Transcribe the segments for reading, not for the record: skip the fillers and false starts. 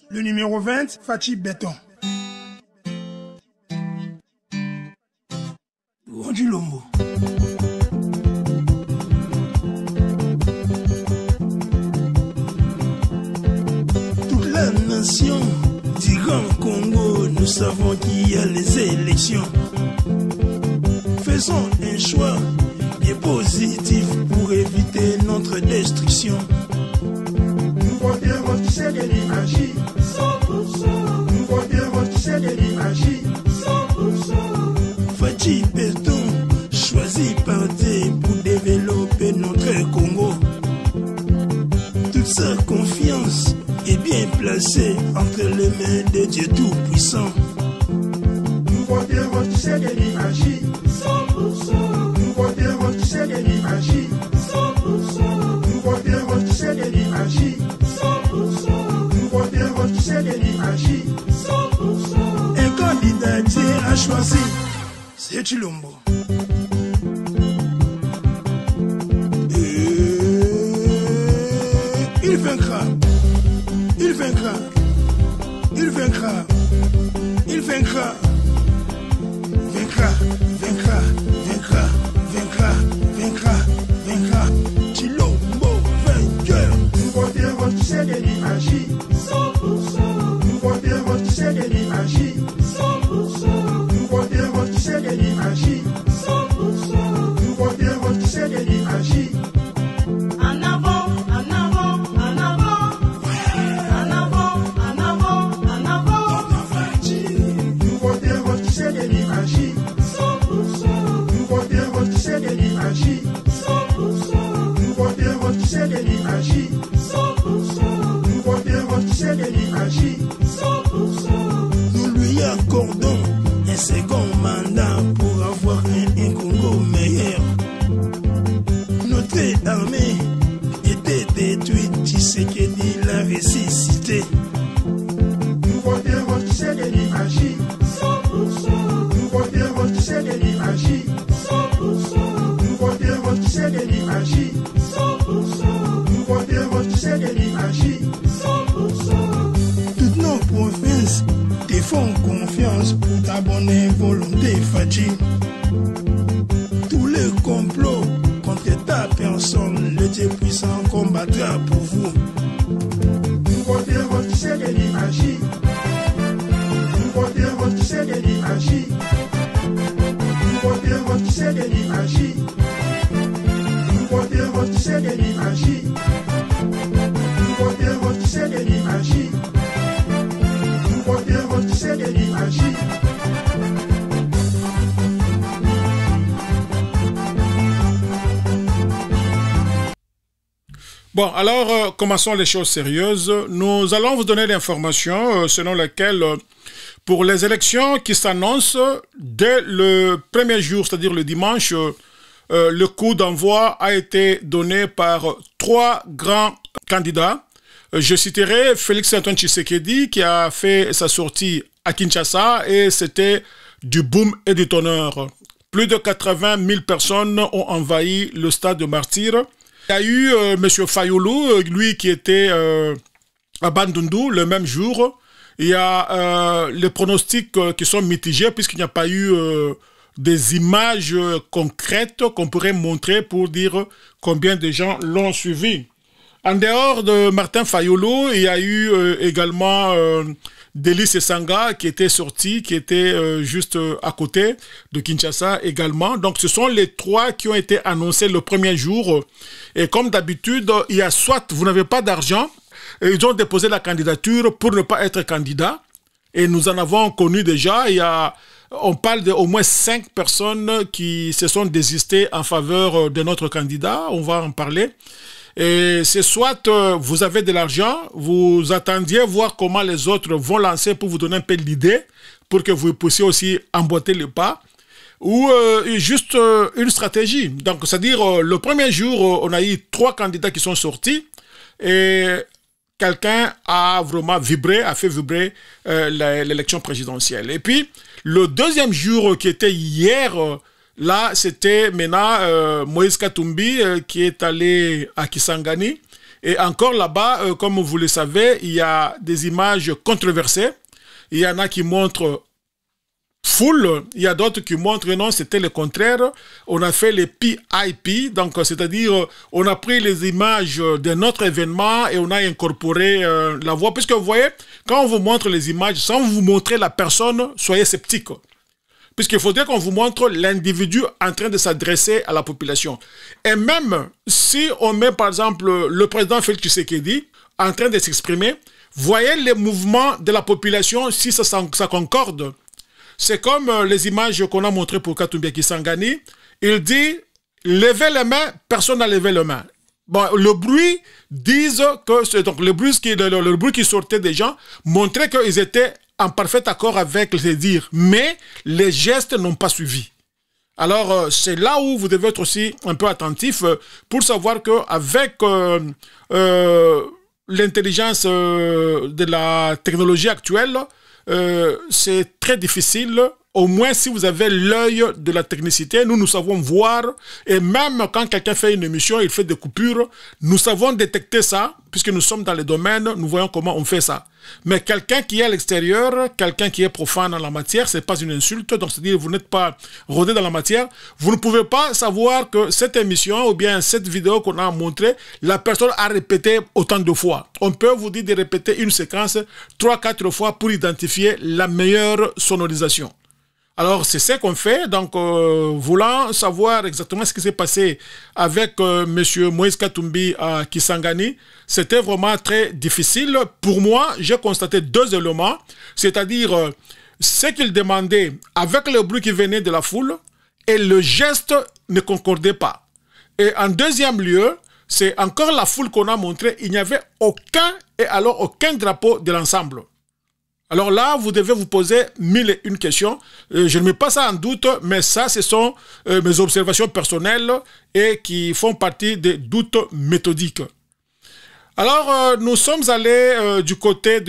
Le numéro 20, Fachi Béton. Rondi Lombo. Toute la nation du Grand Congo, nous savons qu'il y a les élections. Faisons un choix bien positif pour éviter notre destruction. Nous voterons qui sait de l'imagine 100%. Nous voterons qui sait de l'imagine 100%. Fachi Béton, choisi parti pour développer notre Congo. Toute sa confiance est bien placée entre les mains de Dieu Tout-Puissant. Nous voterons qui sait de l'imagine 100%. Nous voterons qui sait de l'imagine 100%. Nous voterons qui sait de l'imagine 100%. Nous voterons qui sait de l'imagine 100%. Un candidat Dieu a choisi, c'est Chilombo. Il vaincra. Il vaincra. Il vaincra. Il vaincra. Vaincra. Vaincra. Vaincra. Vaincra. Vaincra. Vaincra. Chilombo vainqueur. Nous voterons qui sait de l'imagine 100%. Nous voterons qui sait de l'imagine 100%. Nous voterons qui sait de l'imagine 100%. Nous voterons qui sait de l'imagine. En avant, en avant, en avant. En avant, en avant, en avant. Nous voterons qui sait de l'imagine 100%. Nous voterons qui sait de l'imagine 100%. Nous voterons qui sait de l'imagine 100%. Nous voterons qui sait de l'imagine 100%. Nous lui accordons un second mandat pour avoir un Congo meilleur. Notre armée était détruite, Tshisekedi l'a ressuscité. Nous voterons qui sait de l'imagine 100%. Nous voterons qui sait de l'imagine 100%. Nous voterons qui sait de l'imagine 100%. Nous voterons qui sait de l'imagine 100%. Toutes nos provinces te font confiance pour ta bonne volonté, Fachi. Tous les complots contre ta personne, le Dieu puissant combattra pour vous. Nous voterons qui sait de l'imagine. Nous voterons qui sait de l'imagine. Nous voterons qui sait de l'imagine. Nous voterons qui sait de l'imagine. Nous voterons qui sait de l'imagine. Nous voterons qui sait de l'imagine. Bon, alors, commençons les choses sérieuses. Nous allons vous donner l'information selon laquelle, pour les élections qui s'annoncent dès le premier jour, c'est-à-dire le dimanche, le coup d'envoi a été donné par 3 grands candidats. Je citerai Félix-Antoine Tshisekedi qui a fait sa sortie à Kinshasa et c'était du boom et du tonnerre. Plus de 80 000 personnes ont envahi le stade de Martyrs. Il y a eu M. Fayulu, lui qui était à Bandundu le même jour. Il y a les pronostics qui sont mitigés puisqu'il n'y a pas eu des images concrètes qu'on pourrait montrer pour dire combien de gens l'ont suivi. En dehors de Martin Fayulu, il y a eu également Delis Esanga qui était sorti, qui était juste à côté de Kinshasa également. Donc ce sont les 3 qui ont été annoncés le premier jour. Et comme d'habitude, il y a soit vous n'avez pas d'argent, et ils ont déposé la candidature pour ne pas être candidat. Et nous en avons connu déjà. On parle d'au moins 5 personnes qui se sont désistées en faveur de notre candidat. On va en parler. Et c'est soit vous avez de l'argent, vous attendiez voir comment les autres vont lancer pour vous donner un peu l'idée, pour que vous puissiez aussi emboîter le pas, ou juste une stratégie. Donc, c'est-à-dire, le premier jour, on a eu 3 candidats qui sont sortis, et quelqu'un a vraiment vibré, a fait vibrer l'élection présidentielle. Et puis, le deuxième jour, qui était hier, là, c'était maintenant Moïse Katumbi qui est allé à Kisangani Et encore là-bas, comme vous le savez, il y a des images controversées. Il y en a qui montrent full, il y a d'autres qui montrent non, c'était le contraire. On a fait les PIP, donc c'est-à-dire on a pris les images de notre événement et on a incorporé la voix. Puisque vous voyez, quand on vous montre les images, sans vous montrer la personne, soyez sceptique. Puisqu'il faudrait qu'on vous montre l'individu en train de s'adresser à la population. Et même si on met par exemple le président Félix Tshisekedi en train de s'exprimer, voyez les mouvements de la population si ça concorde. C'est comme les images qu'on a montrées pour Katumbi Kisangani. Il dit, levez les mains, personne n'a levé les mains. Bon, le bruit disent que donc le bruit qui sortait des gens montrait qu'ils étaient en parfait accord avec les dires, mais les gestes n'ont pas suivi. Alors, c'est là où vous devez être aussi un peu attentif pour savoir qu'avec l'intelligence de la technologie actuelle, c'est très difficile. Au moins, si vous avez l'œil de la technicité, nous savons voir. Et même quand quelqu'un fait une émission, il fait des coupures, nous savons détecter ça, puisque nous sommes dans le domaine, nous voyons comment on fait ça. Mais quelqu'un qui est à l'extérieur, quelqu'un qui est profane dans la matière, ce n'est pas une insulte. Donc, c'est-à-dire vous n'êtes pas rodé dans la matière. Vous ne pouvez pas savoir que cette émission ou bien cette vidéo qu'on a montrée, la personne a répété autant de fois. On peut vous dire de répéter une séquence 3-4 fois pour identifier la meilleure sonorisation. Alors, c'est ce qu'on fait. Donc, voulant savoir exactement ce qui s'est passé avec M. Moïse Katumbi à Kisangani, c'était vraiment très difficile. Pour moi, j'ai constaté deux éléments, c'est-à-dire ce qu'il demandait avec le bruit qui venait de la foule et le geste ne concordait pas. Et en deuxième lieu, c'est encore la foule qu'on a montré, il n'y avait aucun drapeau de l'ensemble. Alors là, vous devez vous poser 1001 questions. Je ne mets pas ça en doute, mais ça, ce sont mes observations personnelles et qui font partie des doutes méthodiques. Alors, nous sommes allés du côté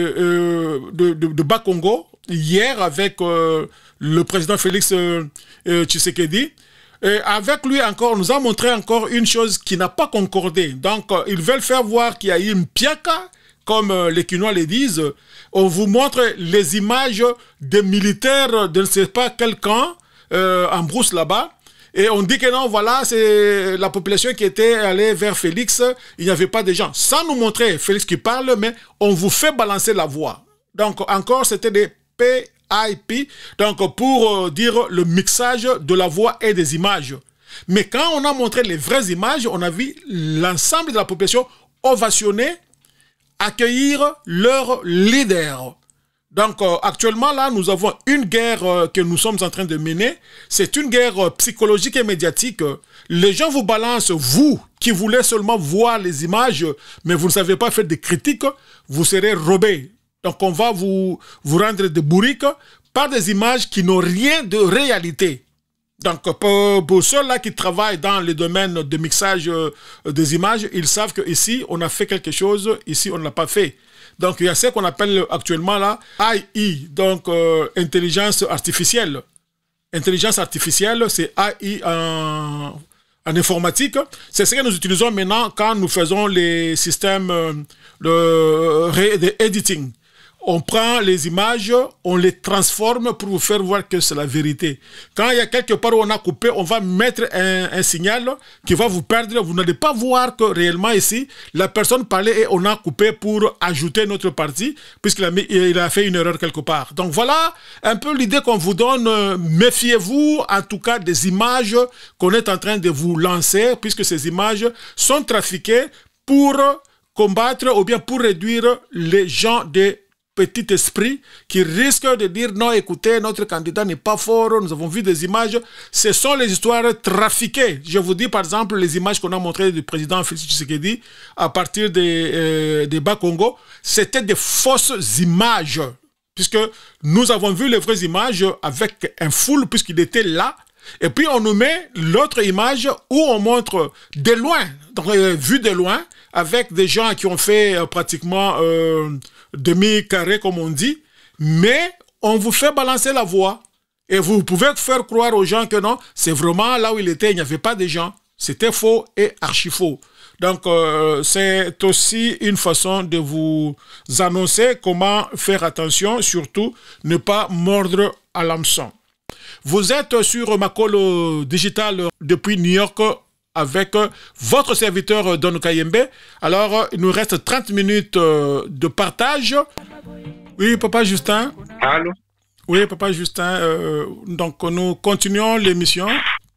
de Bas-Congo hier avec le président Félix Tshisekedi. Et avec lui encore, nous a montré encore une chose qui n'a pas concordé. Donc, ils veulent faire voir qu'il y a eu une piaka, comme les Quinois le disent. On vous montre les images des militaires de ne sais pas quel camp en brousse là-bas. Et on dit que non, voilà, c'est la population qui était allée vers Félix. Il n'y avait pas de gens. Sans nous montrer Félix qui parle, mais on vous fait balancer la voix. Donc encore, c'était des PIP. Donc pour dire le mixage de la voix et des images. Mais quand on a montré les vraies images, on a vu l'ensemble de la population ovationner, accueillir leur leader. Donc actuellement là, nous avons une guerre que nous sommes en train de mener. C'est une guerre psychologique et médiatique. Les gens vous balancent, vous qui voulez seulement voir les images, mais vous ne savez pas faire des critiques, vous serez robés. Donc on va vous rendre des bourriques par des images qui n'ont rien de réalité. Donc, pour ceux-là qui travaillent dans le domaine de mixage des images, ils savent qu'ici, on a fait quelque chose, ici, on ne l'a pas fait. Donc, il y a ce qu'on appelle actuellement là, AI, donc intelligence artificielle. Intelligence artificielle, c'est AI en informatique. C'est ce que nous utilisons maintenant quand nous faisons les systèmes de editing. On prend les images, on les transforme pour vous faire voir que c'est la vérité. Quand il y a quelque part où on a coupé, on va mettre un signal qui va vous perdre. Vous n'allez pas voir que réellement ici, la personne parlait et on a coupé pour ajouter notre partie, puisqu'il a fait une erreur quelque part. Donc voilà un peu l'idée qu'on vous donne. Méfiez-vous en tout cas des images qu'on est en train de vous lancer, puisque ces images sont trafiquées pour combattre ou bien pour réduire les gens des petit esprit qui risque de dire non, écoutez, notre candidat n'est pas fort, nous avons vu des images. Ce sont les histoires trafiquées. Je vous dis par exemple les images qu'on a montrées du président Félix Tshisekedi à partir des Bas-Congo, c'était des fausses images. Puisque nous avons vu les vraies images avec un full, puisqu'il était là. Et puis on nous met l'autre image où on montre de loin, donc vu de loin, avec des gens qui ont fait pratiquement demi-carré comme on dit, mais on vous fait balancer la voix. Et vous pouvez faire croire aux gens que non, c'est vraiment là où il était, il n'y avait pas de gens. C'était faux et archi faux. Donc, c'est aussi une façon de vous annoncer comment faire attention, surtout ne pas mordre à l'hameçon. Vous êtes sur Makolo Digital depuis New York avec votre serviteur Don Kayembe. Alors, il nous reste 30 minutes de partage. Oui, Papa Justin. Allô? Oui, Papa Justin. Donc, nous continuons l'émission.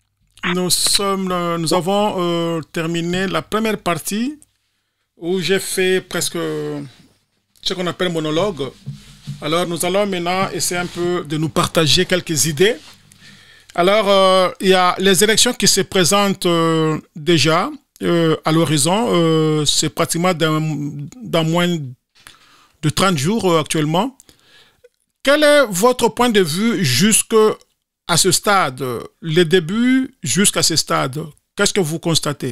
Nous avons terminé la première partie où j'ai fait presque ce qu'on appelle monologue. Alors, nous allons maintenant essayer un peu de nous partager quelques idées. Alors, il y a les élections qui se présentent déjà à l'horizon. C'est pratiquement dans moins de 30 jours actuellement. Quel est votre point de vue jusqu'à ce stade, les débuts jusqu'à ce stade? Qu'est-ce que vous constatez?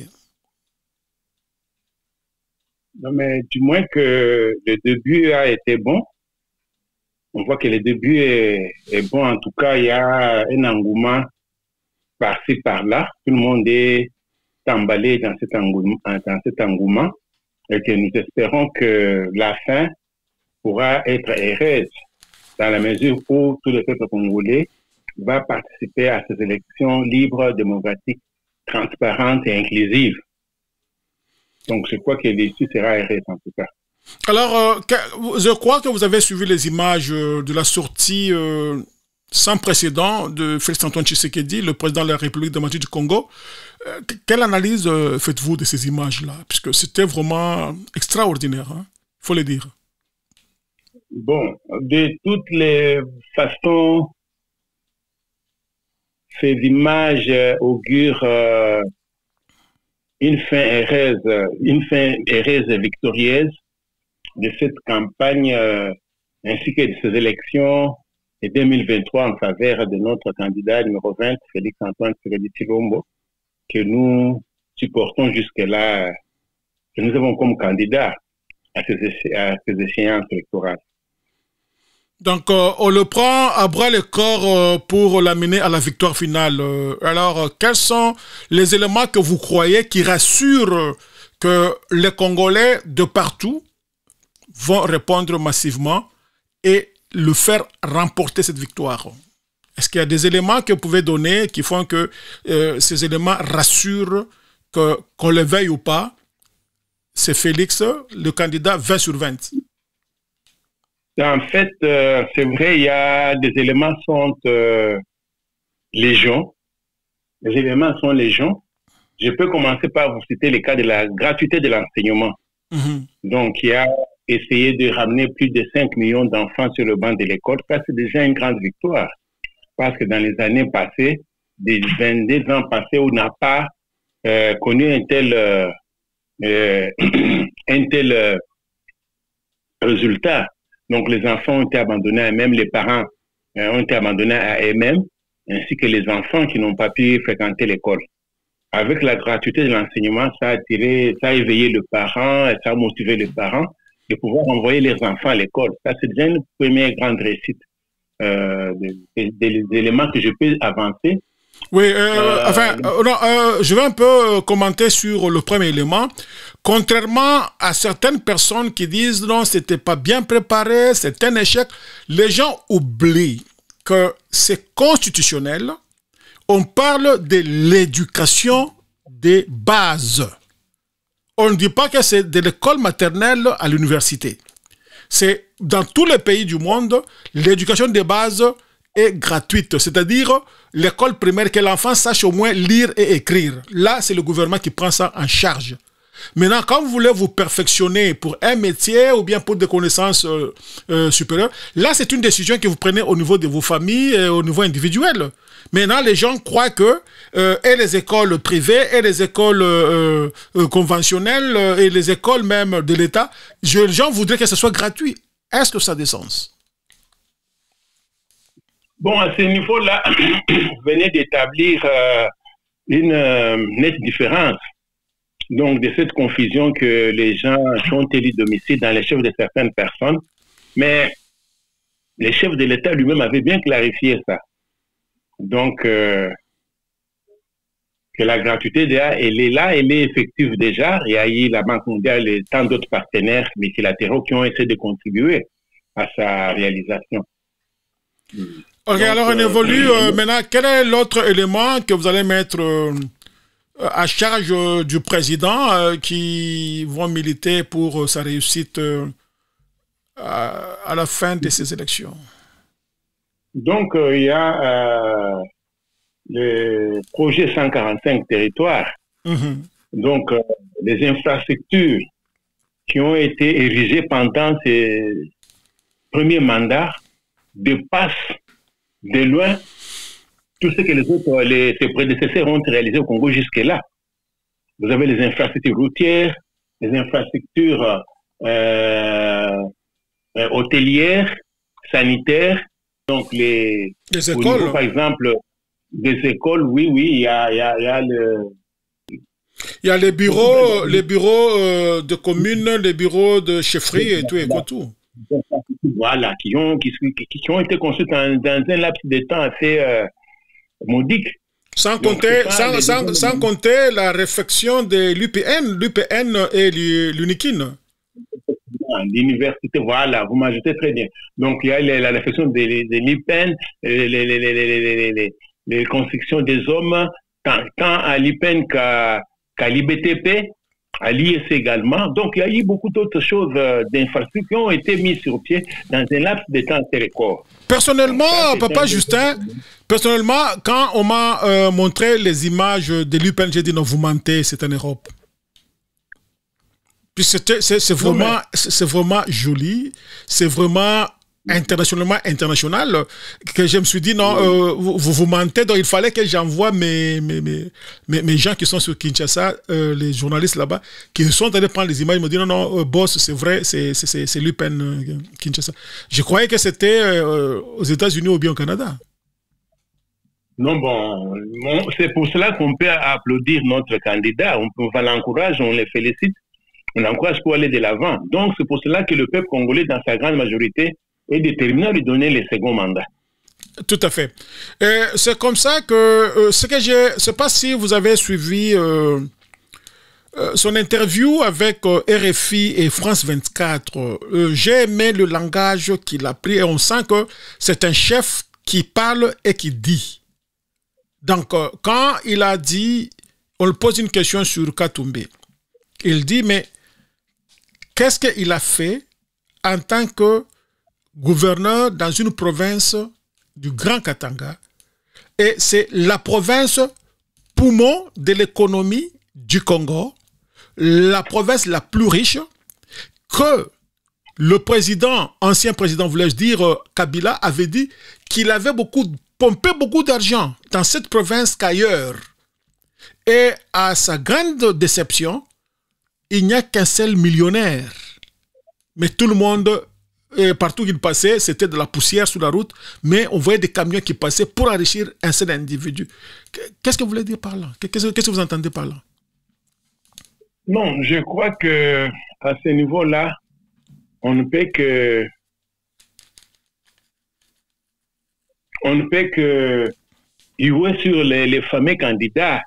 Non, mais du moins que le début a été bon. On voit que le début est bon. En tout cas, il y a un engouement par-ci, par-là. Tout le monde est emballé dans cet engouement. Et que nous espérons que la fin pourra être heureuse dans la mesure où tout le peuple congolais va participer à ces élections libres, démocratiques, transparentes et inclusives. Donc, je crois que l'issue sera heureuse en tout cas. Alors, je crois que vous avez suivi les images de la sortie sans précédent de Félix-Antoine Tshisekedi, le président de la République démocratique du Congo. Quelle analyse faites-vous de ces images-là? Puisque c'était vraiment extraordinaire, il faut le dire. Bon, de toutes les façons, ces images augurent une fin heureuse et victorieuse de cette campagne ainsi que de ces élections de 2023 en faveur de notre candidat numéro 20, Félix-Antoine Tshisekedi Tshilombo, que nous supportons jusque-là, que nous avons comme candidat à ces échéances électorales. Donc, on le prend à bras le corps pour l'amener à la victoire finale. Alors, quels sont les éléments que vous croyez qui rassurent que les Congolais de partout vont répondre massivement et le faire remporter cette victoire? Est-ce qu'il y a des éléments que vous pouvez donner qui font que ces éléments rassurent qu'on le veuille ou pas, c'est Félix, le candidat 20 sur 20? En fait, c'est vrai, il y a des éléments qui sont légion. Les éléments sont légion. Je peux commencer par vous citer le cas de la gratuité de l'enseignement. Donc, il y a essayé de ramener plus de 5 millions d'enfants sur le banc de l'école. Ça, c'est déjà une grande victoire. Parce que dans les années passées, des 22 ans passés, on n'a pas connu un tel résultat. Donc, les enfants ont été abandonnés à eux-mêmes, les parents ont été abandonnés à eux-mêmes, ainsi que les enfants qui n'ont pas pu fréquenter l'école. Avec la gratuité de l'enseignement, ça a éveillé le parent, ça a motivé les parents de pouvoir envoyer les enfants à l'école. Ça, c'est déjà une première grande réussite. Des éléments que je peux avancer. Oui, je vais un peu commenter sur le premier élément. Contrairement à certaines personnes qui disent non, c'était pas bien préparé, c'est un échec, les gens oublient que c'est constitutionnel. On parle de l'éducation des bases. On ne dit pas que c'est de l'école maternelle à l'université. C'est dans tous les pays du monde, l'éducation des bases est gratuite, c'est-à-dire l'école primaire, que l'enfant sache au moins lire et écrire. Là, c'est le gouvernement qui prend ça en charge. Maintenant, quand vous voulez vous perfectionner pour un métier ou bien pour des connaissances supérieures, là, c'est une décision que vous prenez au niveau de vos familles et au niveau individuel. Maintenant, les gens croient que et les écoles privées et les écoles conventionnelles et les écoles même de l'État, les gens voudraient que ce soit gratuit. Est-ce que ça a des sens? Bon, à ce niveau-là, vous venez d'établir une nette différence. Donc, de cette confusion que les gens sont élus domicile dans les chefs de certaines personnes. Mais les chefs de l'État lui-même avaient bien clarifié ça. Donc, que la gratuité, déjà, elle est là, elle est effective déjà. Il y a eu la Banque mondiale et tant d'autres partenaires multilatéraux qui ont essayé de contribuer à sa réalisation. Ok, alors on évolue. Maintenant, quel est l'autre élément que vous allez mettre à charge du président qui vont militer pour sa réussite à la fin de ces élections? Donc, il y a le projet 145 territoires. Donc, les infrastructures qui ont été érigées pendant ces premiers mandats dépassent de loin tout ce que ses prédécesseurs ont réalisé au Congo jusque-là. Vous avez les infrastructures routières, les infrastructures hôtelières, sanitaires, donc les écoles. Niveau, par exemple, des écoles, oui, il y a il y a les bureaux de communes, les bureaux de chefferie et tout. Voilà, qui ont été construits dans un laps de temps assez modique. Sans compter la réflexion de l'UPN et l'UNIKIN. L'université, voilà, vous m'ajoutez très bien. Donc, il y a la réflexion de l'UPN, les constructions des hommes, tant à l'UPN qu'à l'IBTP, à l'IS également. Donc, il y a eu beaucoup d'autres choses d'infrastructures qui ont été mises sur pied dans un laps de temps assez record. Personnellement, Papa Justin, quand on m'a montré les images de l'UPN, j'ai dit non, vous mentez, c'est en Europe. Puis c'est vraiment joli, c'est vraiment international, que je me suis dit non, vous mentez, donc il fallait que j'envoie mes gens qui sont sur Kinshasa, les journalistes là-bas, qui sont allés prendre les images, ils me disent non, boss, c'est vrai, c'est l'UPN Kinshasa. Je croyais que c'était aux États-Unis ou bien au Canada. Non, c'est pour cela qu'on peut applaudir notre candidat, on l'encourage, on les félicite, on l'encourage pour aller de l'avant. Donc c'est pour cela que le peuple congolais, dans sa grande majorité, est déterminé à lui donner le second mandat. Tout à fait. C'est comme ça que je ne sais pas si vous avez suivi son interview avec RFI et France 24. J'ai aimé le langage qu'il a pris et on sent que c'est un chef qui parle et qui dit. Donc, quand il a dit, on lui pose une question sur Katumbi. Il dit, mais qu'est-ce qu'il a fait en tant que gouverneur dans une province du Grand Katanga, et c'est la province poumon de l'économie du Congo, la province la plus riche, que le ancien président, voulais-je dire, Kabila, avait dit qu'il avait pompé beaucoup d'argent dans cette province qu'ailleurs. Et à sa grande déception, il n'y a qu'un seul millionnaire. Mais tout le monde, partout où il passait, c'était de la poussière sur la route, mais on voyait des camions qui passaient pour enrichir un seul individu. Qu'est-ce que vous voulez dire par là? Qu'est-ce que vous entendez par là? Non, je crois que à ce niveau-là, on ne peut que jouer sur les fameux candidats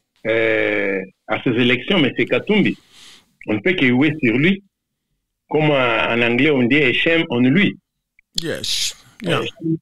à ces élections, M. Katumbi. On ne peut que jouer sur lui. Comme en anglais on dit, shame on lui. Yes. Yeah.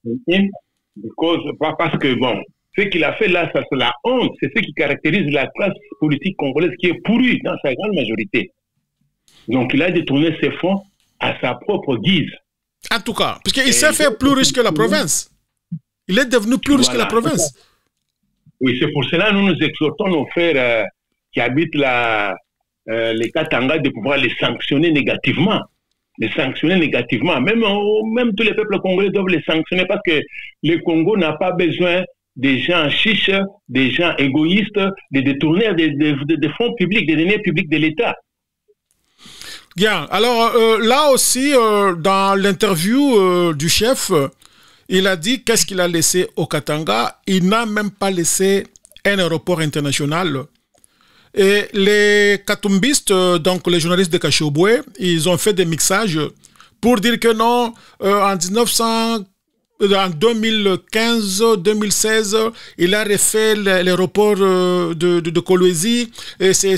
Parce que bon, ce qu'il a fait là, ça c'est la honte, c'est ce qui caractérise la classe politique congolaise qui est pourrie dans sa grande majorité. Donc il a détourné ses fonds à sa propre guise. En tout cas, parce qu'il s'est fait plus riche que la province. Il est devenu plus riche que la province. Oui, c'est pour cela que nous nous exhortons nos frères qui habitent les Katanga de pouvoir les sanctionner négativement. Même tous les peuples congolais doivent les sanctionner parce que le Congo n'a pas besoin des gens chiches, des gens égoïstes, de détourner des fonds publics, des deniers publics de l'État. Bien. Alors là aussi, dans l'interview du chef, il a dit qu'est-ce qu'il a laissé au Katanga. Il n'a même pas laissé un aéroport international. Et les katumbistes, donc les journalistes de Kashobwe, ils ont fait des mixages pour dire que non, en en 2015-2016, il a refait l'aéroport de Kolwezi. Et c'est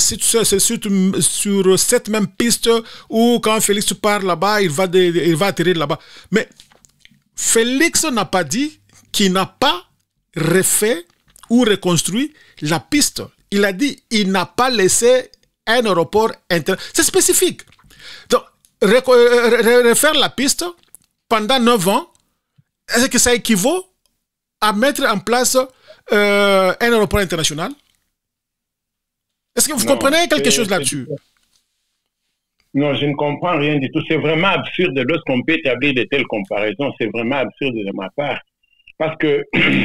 sur cette même piste où quand Félix part là-bas, il va atterrir là-bas. Mais Félix n'a pas dit qu'il n'a pas refait ou reconstruit la piste. Il a dit qu'il n'a pas laissé un aéroport international. C'est spécifique. Donc, refaire la piste pendant 9 ans, est-ce que ça équivaut à mettre en place un aéroport international? Est-ce que vous comprenez quelque chose là-dessus? Non, je ne comprends rien du tout. C'est vraiment absurde lorsqu'on peut établir de telles comparaisons. C'est vraiment absurde de ma part. Parce que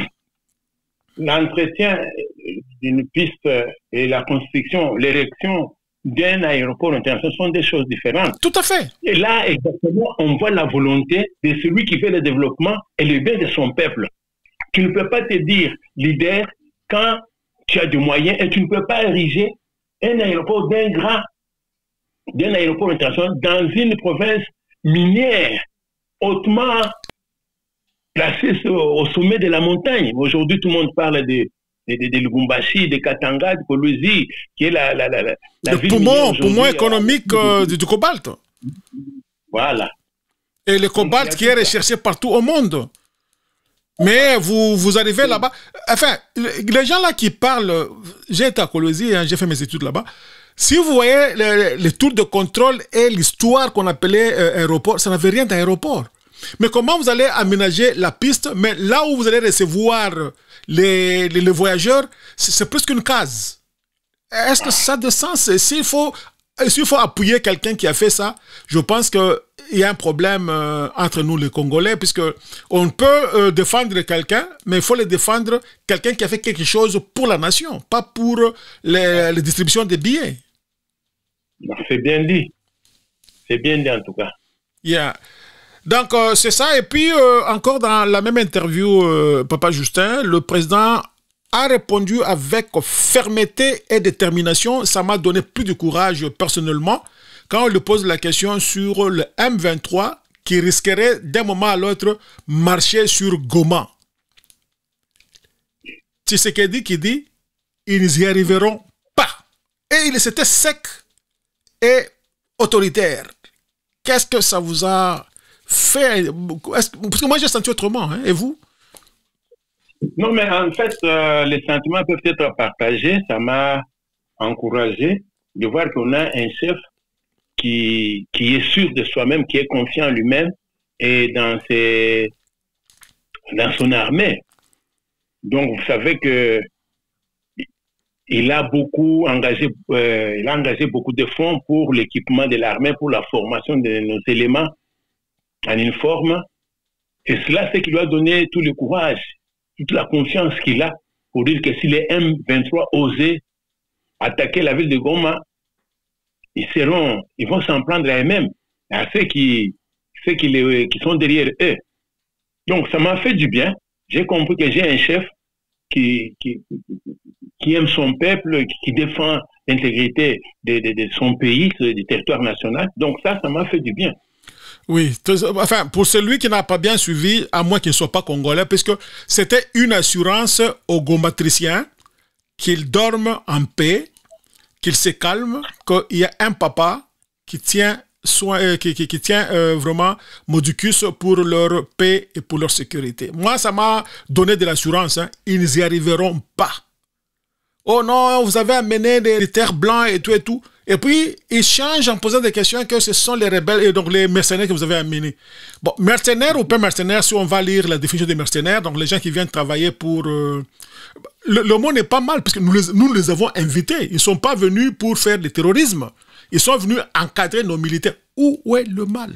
l'entretien d'une piste et la construction, l'érection d'un aéroport international sont des choses différentes. Tout à fait. Et là, exactement, on voit la volonté de celui qui fait le développement et le bien de son peuple. Tu ne peux pas te dire leader quand tu as des moyens et tu ne peux pas ériger un aéroport d'un aéroport international dans une province minière hautement placée au sommet de la montagne. Aujourd'hui, tout le monde parle de Lubumbashi, de Katanga, de Kolwezi, qui est la ville poumon économique du cobalt. Voilà. Et le cobalt qui est recherché partout au monde. Mais vous arrivez là-bas. Enfin, les gens là qui parlent, j'ai été à Kolwezi, hein, j'ai fait mes études là-bas. Si vous voyez les tours de contrôle et l'histoire qu'on appelait aéroport, ça n'avait rien d'aéroport. Mais comment vous allez aménager la piste, mais là où vous allez recevoir les voyageurs, c'est presque une case. Est-ce que ça a de sens? S'il faut appuyer quelqu'un qui a fait ça, je pense qu'il y a un problème entre nous les Congolais, puisque on peut défendre quelqu'un, mais il faut le défendre quelqu'un qui a fait quelque chose pour la nation, pas pour les distributions des billets. C'est bien dit. C'est bien dit en tout cas. Yeah. Donc, c'est ça. Et puis, encore dans la même interview, Papa Justin, le président a répondu avec fermeté et détermination. Ça m'a donné plus de courage personnellement quand on lui pose la question sur le M23 qui risquerait d'un moment à l'autre marcher sur Goma. Tshisekedi qui dit ils n'y arriveront pas. Et il était sec et autoritaire. Qu'est-ce que ça vous a fait? Parce que moi j'ai senti autrement, hein? Et vous? Non, mais en fait, les sentiments peuvent être partagés. Ça m'a encouragé de voir qu'on a un chef qui est sûr de soi-même, qui est confiant en lui-même et dans son armée. Donc, vous savez que il a engagé beaucoup de fonds pour l'équipement de l'armée, pour la formation de nos éléments en uniforme. Et cela, c'est qui lui a donné tout le courage, toute la confiance qu'il a pour dire que si les M23 osaient attaquer la ville de Goma, ils vont s'en prendre à eux-mêmes, à ceux qui sont derrière eux. Donc, ça m'a fait du bien. J'ai compris que j'ai un chef qui aime son peuple, qui défend l'intégrité de son pays, du territoire national. Donc ça m'a fait du bien. Oui, enfin, pour celui qui n'a pas bien suivi, à moins qu'il ne soit pas congolais, puisque c'était une assurance aux gomatriciens qu'ils dorment en paix, qu'ils se calment, qu'il y a un papa qui tient vraiment Modicus pour leur paix et pour leur sécurité. Moi, ça m'a donné de l'assurance. Hein. Ils n'y arriveront pas. Oh non, vous avez amené des terres blancs et tout et tout. Et puis, ils changent en posant des questions que ce sont les rebelles et donc les mercenaires que vous avez amenés. Bon, mercenaires ou pas mercenaires, si on va lire la définition des mercenaires, donc les gens qui viennent travailler pour... Le mot n'est pas mal, parce que nous les avons invités. Ils ne sont pas venus pour faire du terrorisme. Ils sont venus encadrer nos militaires. Où est le mal?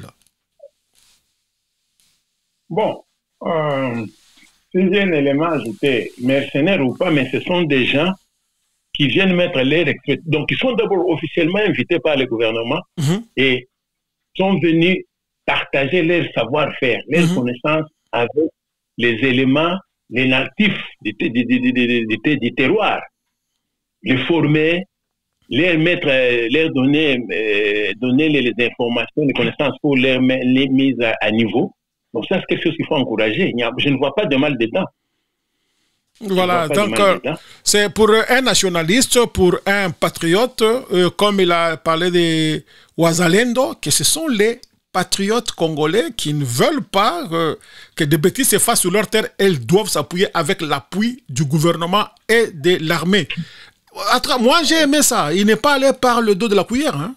Bon, si j'ai un élément ajouté, mercenaires ou pas, mais ce sont des gens qui viennent mettre leur expertise. Donc, ils sont d'abord officiellement invités par le gouvernement et sont venus partager leur savoir-faire, leur connaissance avec les éléments, les natifs du terroir. Les former, leur donner les informations, les connaissances pour les mises à niveau. Donc ça, c'est quelque chose qu'il faut encourager. Je ne vois pas de mal dedans. Voilà, donc c'est pour un nationaliste, pour un patriote, comme il a parlé de Ouazalendo, que ce sont les patriotes congolais qui ne veulent pas que des bêtises se fassent sur leur terre. Elles doivent s'appuyer avec l'appui du gouvernement et de l'armée. Moi, j'ai aimé ça. Il n'est pas allé par le dos de la cuillère. Hein?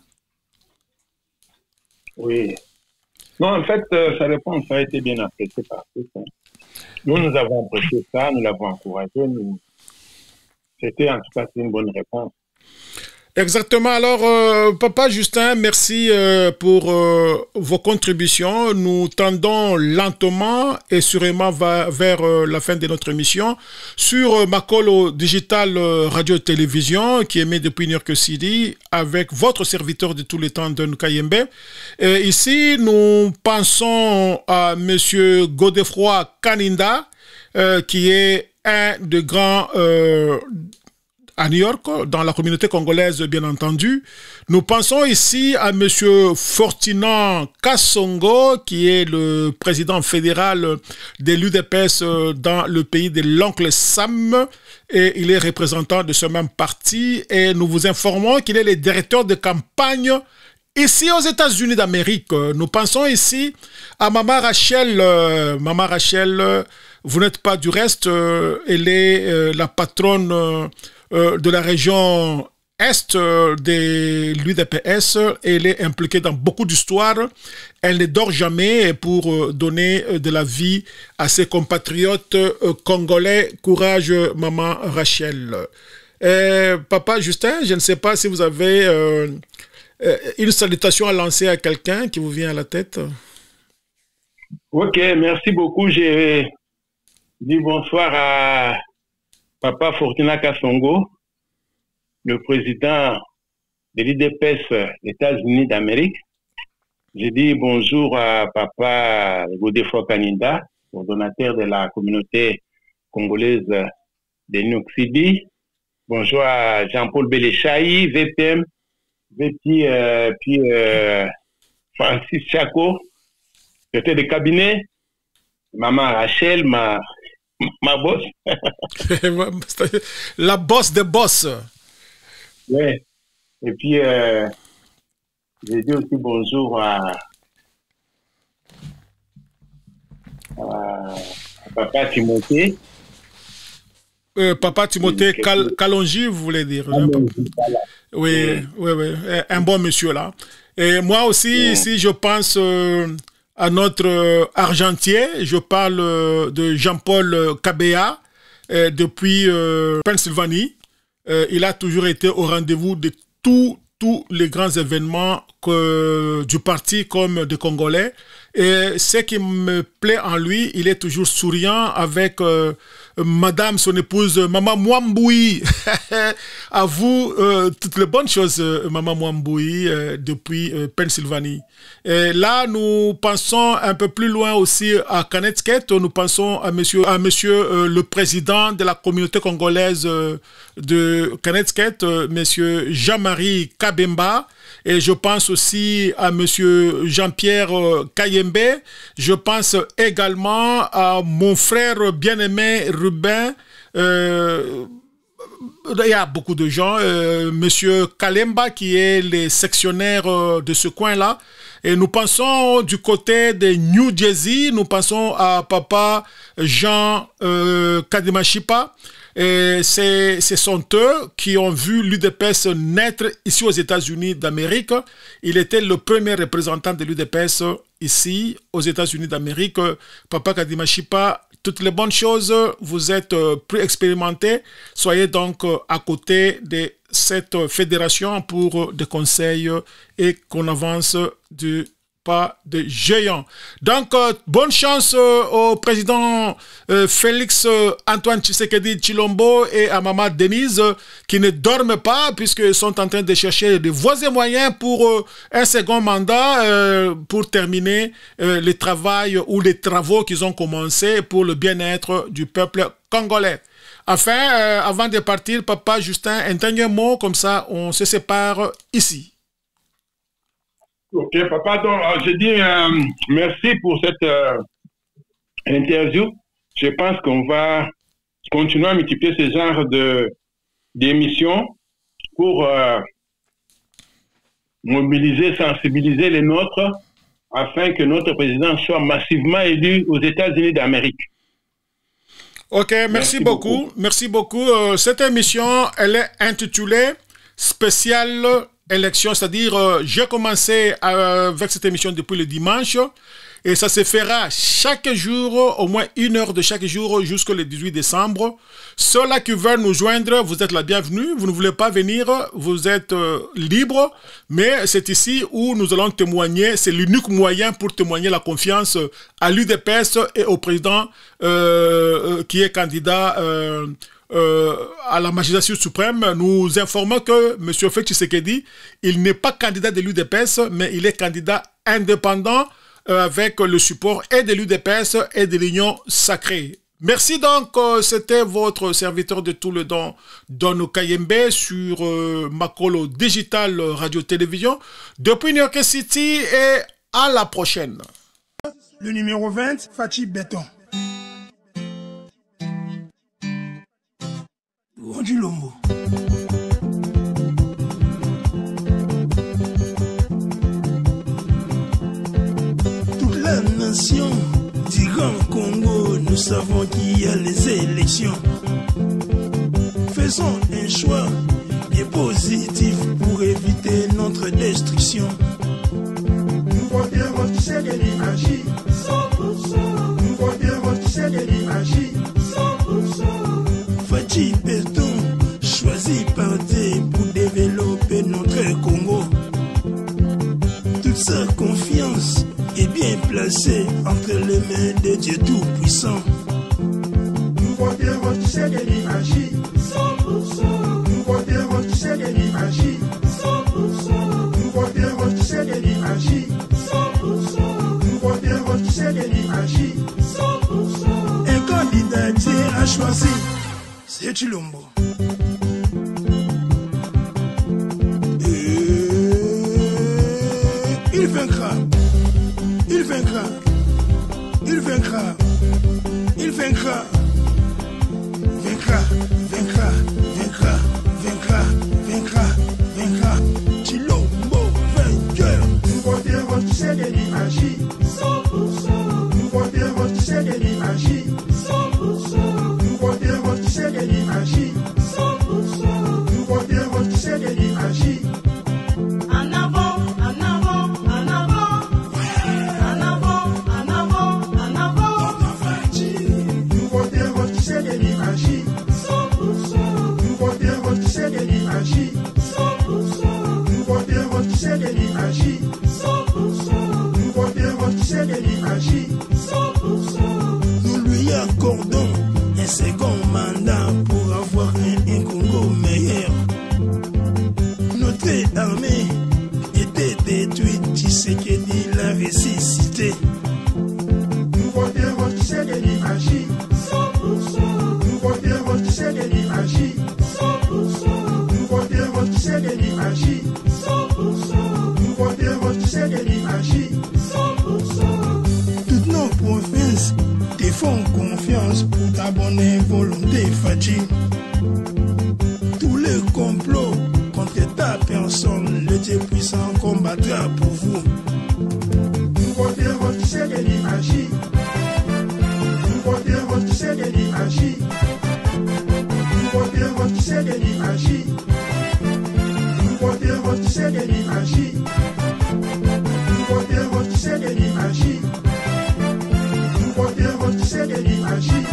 Oui. Non, en fait, sa réponse a été bien appréciée par tous. Nous avons apprécié ça, nous l'avons encouragé. C'était en tout cas une bonne réponse. Exactement. Alors, Papa Justin, merci pour vos contributions. Nous tendons lentement et sûrement vers la fin de notre émission sur Makolo Digital Radio et Télévision qui émet depuis New York City avec votre serviteur de tous les temps, Don Kayembe. Ici, nous pensons à Monsieur Godefroy Kaninda qui est un des grands... à New York, dans la communauté congolaise, bien entendu. Nous pensons ici à M. Fortinand Kassongo, qui est le président fédéral de l'UDPS dans le pays de l'oncle Sam, et il est représentant de ce même parti. Et nous vous informons qu'il est le directeur de campagne ici aux États-Unis d'Amérique. Nous pensons ici à Maman Rachel. Maman Rachel, vous n'êtes pas du reste, elle est la patronne de la région est de l'UDPS. Elle est impliquée dans beaucoup d'histoires. Elle ne dort jamais pour donner de la vie à ses compatriotes congolais. Courage, Maman Rachel. Papa Justin, je ne sais pas si vous avez une salutation à lancer à quelqu'un qui vous vient à la tête. Ok, merci beaucoup. J'ai dit bonsoir à Papa Fortinand Kassongo, le président de l'IDPS des États-Unis d'Amérique. J'ai dit bonjour à Papa Godefroy Kaninda, coordonnateur de la communauté congolaise de New York City. Bonjour à Jean-Paul Béléchaï, VPM, puis Francis Chaco, directeur de cabinet, Maman Rachel, ma boss. La boss des boss. Oui. Et puis, j'ai dit aussi bonjour à Papa Timothée. Papa Timothée Kalonji, vous voulez dire. Oui, oui, oui. Un bon monsieur là. Et moi aussi, ici, je pense à notre argentier. Je parle de Jean-Paul Kabea depuis Pennsylvanie. Il a toujours été au rendez-vous de tous les grands événements du parti comme des Congolais. Et ce qui me plaît en lui, il est toujours souriant avec Madame, son épouse, Maman Mwamboui. À vous, toutes les bonnes choses, Maman Mwamboui, depuis Pennsylvanie. Et là, nous pensons un peu plus loin aussi à Connecticut. Nous pensons à monsieur le président de la communauté congolaise de Connecticut, monsieur Jean-Marie Kabemba. Et je pense aussi à monsieur Jean-Pierre Kayembe. Je pense également à mon frère bien-aimé Rubin. Il y a beaucoup de gens. Monsieur Kalemba qui est le sectionnaire de ce coin-là. Et nous pensons du côté de New Jersey. Nous pensons à Papa Jean Kadimashipa. Ce sont eux qui ont vu l'UDPS naître ici aux États-Unis d'Amérique. Il était le premier représentant de l'UDPS ici aux États-Unis d'Amérique. Papa Kadimashipa, toutes les bonnes choses, vous êtes plus expérimenté. Soyez donc à côté de cette fédération pour des conseils et qu'on avance du pas de géant. Donc, bonne chance au président Félix Antoine Tshisekedi Tshilombo et à Maman Denise qui ne dorment pas puisqu'ils sont en train de chercher des voies et moyens pour un second mandat pour terminer le travail ou les travaux qu'ils ont commencé pour le bien-être du peuple congolais. Enfin, avant de partir, Papa Justin, un dernier mot, comme ça on se sépare ici. Ok, papa, donc, je dis merci pour cette interview, je pense qu'on va continuer à multiplier ce genre d'émissions pour mobiliser, sensibiliser les nôtres afin que notre président soit massivement élu aux États-Unis d'Amérique. Ok, merci beaucoup. Merci beaucoup. Cette émission, elle est intitulée Spéciale élection, c'est-à-dire j'ai commencé avec cette émission depuis le dimanche et ça se fera chaque jour, au moins 1 heure de chaque jour jusqu'au 18 décembre. Ceux-là qui veulent nous joindre, vous êtes la bienvenue. Vous ne voulez pas venir, vous êtes libre, mais c'est ici où nous allons témoigner. C'est l'unique moyen pour témoigner la confiance à l'UDPS et au président qui est candidat à la magistrature suprême. Nous informons que M. Félix Tshisekedi, il n'est pas candidat de l'UDPS, mais il est candidat indépendant avec le support et de l'UDPS et de l'Union sacrée. Merci donc, c'était votre serviteur de tout le temps, Don Kayembe, sur Makolo Digital Radio-Télévision, depuis New York City, et à la prochaine. Le numéro 20, Fachi Béton. Rendu Lombo. Toute la nation du Grand Congo, nous savons qu'il y a les élections. Faisons un choix bien positif pour éviter notre destruction. Nous voterons Tshisekedi agit 100%. Nous voterons Tshisekedi agit 100%. Fachi Béton, choisi parti pour développer notre Congo. Toute sa confiance est bien placée entre les mains de Dieu Tout-Puissant. Nous voterons Tshisekedi agit 100%. Nous voterons Tshisekedi agit 100%. Nous voterons Tshisekedi agit 100%. Nous voterons Tshisekedi agit 100%. Un candidat Dieu a choisi. C'est Chilombo. Il vaincra. Il vaincra. Il vaincra. Il vaincra. Vaincra. Vaincra. Vaincra. Vaincra. Vaincra. Vaincra. Chilombo vainqueur. Nous voterons Tshisekedi agit 100%. Nous voterons Tshisekedi agit 100%. Nous voterons Tshisekedi agit 100%. Nous voterons Tshisekedi agit. En avant, en avant, en avant. En avant, en avant, en avant. Nous voterons Tshisekedi agit 100%. Nous voterons Tshisekedi agit 100%. Nous voterons Tshisekedi agit 100%. Nous voterons Tshisekedi agit 100%. Nous lui accordons un second mandat pour avoir un Congo meilleur. Notre armée était détruite, Tshisekedi l'a ressuscité. Nous voterons Tshisekedi agit 100%. Nous voterons Tshisekedi agit 100%. Nous voterons Tshisekedi agit 100%. Nous voterons Tshisekedi agit 100%. Toutes nos provinces te font confiance pour ta bonne volonté, Fachi. Tous les complots contre ta personne, le Dieu puissant combattra pour vous. Nous voterons Tshisekedi agit. Nous voterons Tshisekedi agit. Nous voterons Tshisekedi agit. Nous voterons Tshisekedi agit. Nous voterons Tshisekedi agit. Nous voterons Tshisekedi agit.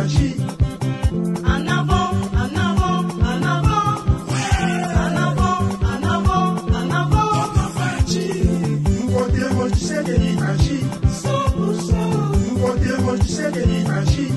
agit. En avant, en avant, en avant. En avant, en avant, en avant. Nous voterons Tshisekedi agit. 100%. Nous voterons Tshisekedi agit.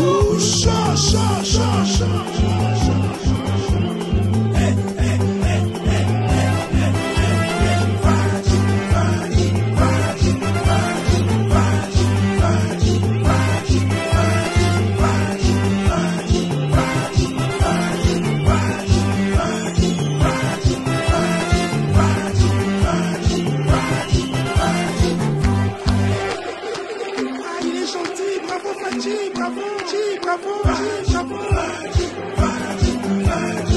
Il est gentil, bravo Fadji, bravo, bravo, bravo.